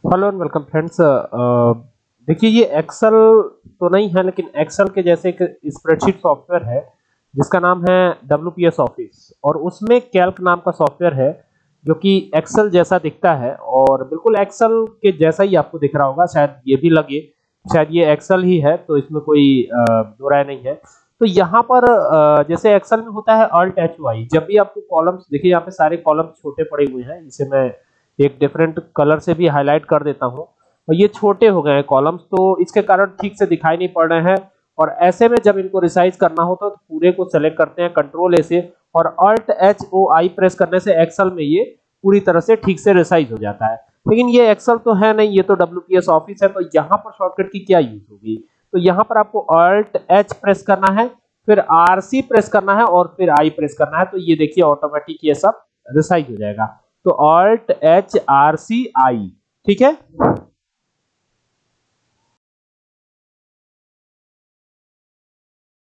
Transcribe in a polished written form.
Hello and welcome friends. देखिए ये Excel तो नहीं है, लेकिन एक्सेल के जैसे एक स्प्रेडशीट सॉफ्टवेयर है जिसका नाम है WPS ऑफिस, और उसमें कैल्क नाम का सॉफ्टवेयर है जो कि एक्सेल जैसा दिखता है और बिल्कुल एक्सेल के जैसा ही आपको दिख रहा होगा। शायद ये भी लगे शायद ये एक्सेल ही है, तो इसमें कोई दो राय नहीं है। तो यहाँ पर जैसे एक्सेल में होता है Alt H Y, जब भी आपको कॉलम्स देखिए, यहाँ पे सारे कॉलम्स छोटे पड़े हुए हैं। इसे मैं एक डिफरेंट कलर से भी हाईलाइट कर देता हूँ, और ये छोटे हो गए हैं कॉलम्स, तो इसके कारण ठीक से दिखाई नहीं पड़ रहे हैं। और ऐसे में जब इनको रिसाइज करना होता है तो पूरे को सेलेक्ट करते हैं Ctrl A से, और Alt H O I press करने से एक्सेल में ये पूरी तरह से ठीक से रिसाइज हो जाता है। लेकिन ये एक्सेल तो है नहीं, ये तो WPS ऑफिस है, तो यहाँ पर शॉर्टकट की क्या यूज होगी? तो यहाँ पर आपको Alt H प्रेस करना है, फिर RC प्रेस करना है और फिर I प्रेस करना है। तो ये देखिए ऑटोमेटिक ये सब रिसाइज हो जाएगा। तो Alt H R C I, ठीक है।